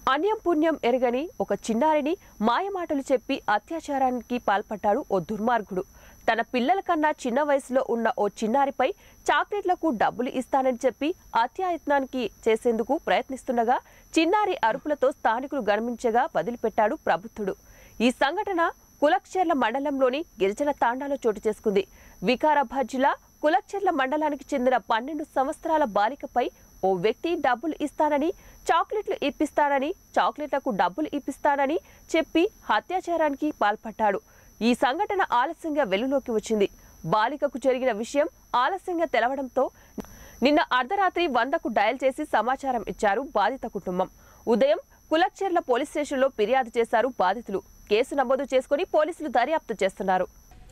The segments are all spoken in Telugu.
అన్యం పుణ్యం ఎరగని ఒక చిన్నారిని మాయమాటలు చెప్పి అత్యాచారానికి పాల్పడ్డాడు ఓ దుర్మార్గుడు. తన పిల్లల కన్నా చిన్న వయసులో ఉన్న ఓ చిన్నారిపై చాక్లెట్లకు డబ్బులు ఇస్తానని చెప్పి అత్యాయత్నానికి చేసేందుకు ప్రయత్నిస్తుండగా చిన్నారి అరుపులతో స్థానికులు గమనించగా వదిలిపెట్టాడు ప్రబుద్ధుడు. ఈ సంఘటన కులక్చెర్ల మండలంలోని గిరిజన తాండాలో చోటు చేసుకుంది. వికారాబాద్ జిల్లా కులక్చెర్ల మండలానికి చెందిన 12 సంవత్సరాల బాలికపై ఓ వ్యక్తి డబ్బులు ఇస్తానని, చాక్లెట్లు ఇప్పిస్తానని, చాక్లెట్లకు డబ్బులు ఇప్పిస్తానని చెప్పి అత్యాచారానికి పాల్పడ్డాడు. ఈ సంఘటన ఆలస్యంగా వెలుగులోకి వచ్చింది. బాలికకు జరిగిన విషయం ఆలస్యంగా తెలవడంతో నిన్న అర్ధరాత్రి 100కు డయల్ చేసి సమాచారం ఇచ్చారు బాధిత కుటుంబం. ఉదయం కులక్చెర్ల పోలీస్ స్టేషన్లో ఫిర్యాదు చేశారు బాధితులు. కేసు నమోదు చేసుకుని పోలీసులు దర్యాప్తు చేస్తున్నారు.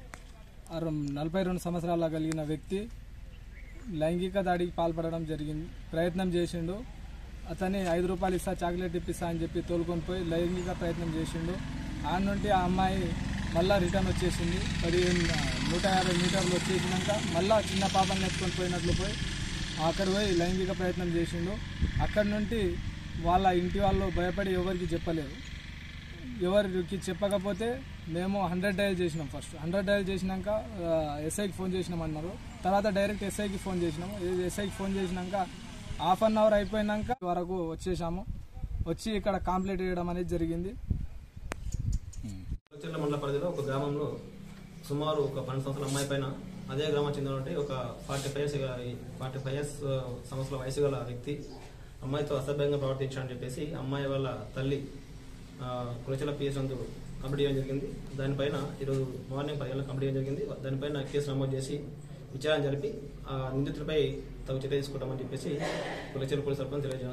42 సంవత్సరాల కలిగిన వ్యక్తి లైంగిక దాడికి పాల్పడడం జరిగింది. ప్రయత్నం చేసిండు. అతన్ని 5 రూపాయలు ఇస్తా, చాక్లెట్ ఇప్పిస్తా అని చెప్పి తోలుకొని పోయి లైంగిక ప్రయత్నం చేసిండు. ఆ నుండి ఆ అమ్మాయి మళ్ళీ రిటర్న్ వచ్చేసింది. 150 మీటర్లు వచ్చేసినాక మళ్ళీ చిన్న పాపని ఎత్తుకొని పోయినట్లు పోయి అక్కడ పోయి లైంగిక ప్రయత్నం చేసిండు. అక్కడి నుండి వాళ్ళ ఇంటి వాళ్ళు భయపడి ఎవరికి చెప్పలేదు. ఎవరికి చెప్పకపోతే మేము 100 డయల్ చేసినాం. ఫస్ట్ 100 డయల్ చేసినాక ఎస్ఐకి ఫోన్ చేసినాం అన్నారు. తర్వాత డైరెక్ట్ ఎస్ఐకి ఫోన్ చేసినాము. ఎస్ఐకి ఫోన్ చేసినాక ½ అన్ అవర్ అయిపోయినాక వరకు వచ్చేసాము. వచ్చి ఇక్కడ కంప్లీట్ చేయడం అనేది జరిగింది. కులక్చెర్ల మండల పరిధిలో ఒక గ్రామంలో సుమారు ఒక 12 సంవత్సరాల అమ్మాయి పైన అదే గ్రామం చెందినటువంటి ఒక 45 ఇయర్స్ సంవత్సరాల వయసు గల వ్యక్తి అమ్మాయితో అసభ్యంగా ప్రవర్తించాడని చెప్పేసి అమ్మాయి వాళ్ళ తల్లి కులక్చెర్ల పిఎస్ నందు కంప్లీట్ చేయడం జరిగింది. దానిపైన ఈరోజు మార్నింగ్ 10 గంటలకు కంప్లీట్ చేయడం జరిగింది. దానిపైన కేసు నమోదు చేసి విచారణ జరిపి నిందితులపై తగు చర్య తీసుకుంటామని చెప్పేసి కులక్చెర్ల పోలీస్ సర్పంచ్ తెలియజేశారు.